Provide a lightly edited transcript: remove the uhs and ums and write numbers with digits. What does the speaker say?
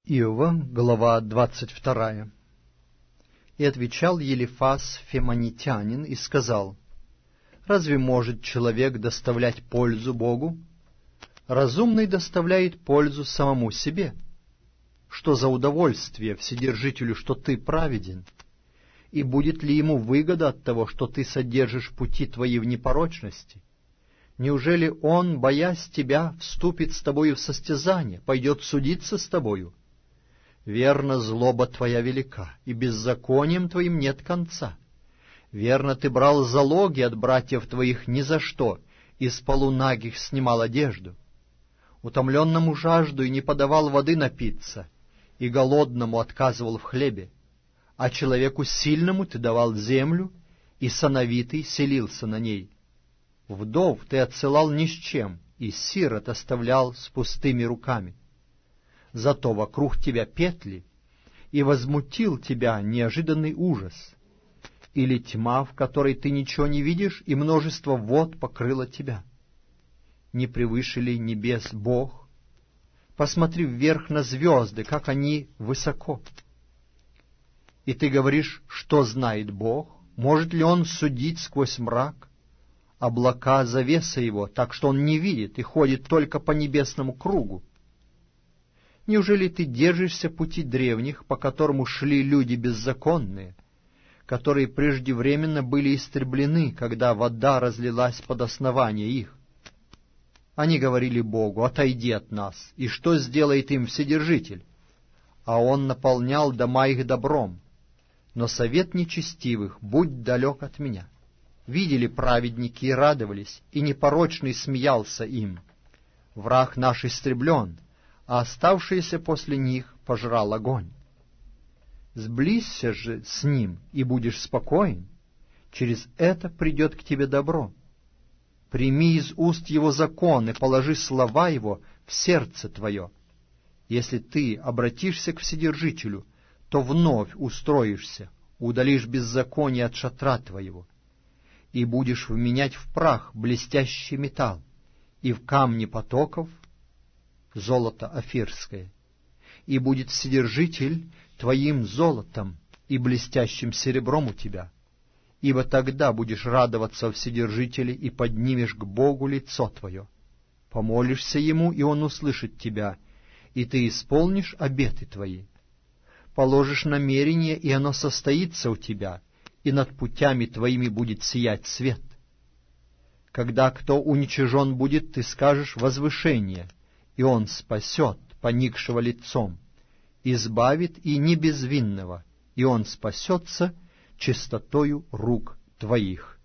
Иова, глава 22. И отвечал Елифаз Фемонитянин и сказал: «Разве может человек доставлять пользу Богу? Разумный доставляет пользу самому себе. Что за удовольствие Вседержителю, что ты праведен? И будет ли ему выгода от того, что ты содержишь пути твои в непорочности? Неужели он, боясь тебя, вступит с тобою в состязание, пойдет судиться с тобою? Верно, злоба твоя велика, и беззаконием твоим нет конца. Верно, ты брал залоги от братьев твоих ни за что, и с полунагих снимал одежду. Утомленному жажду и не подавал воды напиться, и голодному отказывал в хлебе. А человеку сильному ты давал землю, и сановитый селился на ней. Вдов ты отсылал ни с чем, и сирот оставлял с пустыми руками. Зато вокруг тебя петли, и возмутил тебя неожиданный ужас. Или тьма, в которой ты ничего не видишь, и множество вод покрыло тебя. Не превыше ли небес Бог? Посмотри вверх на звезды, как они высоко. И ты говоришь, что знает Бог? Может ли Он судить сквозь мрак? Облака — завеса Его, так что Он не видит и ходит только по небесному кругу. Неужели ты держишься пути древних, по которому шли люди беззаконные, которые преждевременно были истреблены, когда вода разлилась под основание их? Они говорили Богу: «Отойди от нас». И что сделает им Вседержитель? А Он наполнял дома их добром. Но совет нечестивых будь далек от меня. Видели праведники и радовались, и непорочный смеялся им. Враг наш истреблен, а оставшиеся после них пожрал огонь. Сблизься же с ним, и будешь спокоен. Через это придет к тебе добро. Прими из уст его закон и положи слова его в сердце твое. Если ты обратишься к Вседержителю, то вновь устроишься, удалишь беззаконие от шатра твоего, и будешь вменять в прах блестящий металл, и в камни потоков золото офирское, и будет Вседержитель твоим золотом и блестящим серебром у тебя, ибо тогда будешь радоваться во Вседержителе и поднимешь к Богу лицо твое. Помолишься Ему, и Он услышит тебя, и ты исполнишь обеты твои. Положишь намерение, и оно состоится у тебя, и над путями твоими будет сиять свет. Когда кто уничижен будет, ты скажешь возвышение, и Он спасет поникшего лицом, избавит и не безвинного, и он спасется чистотою рук твоих.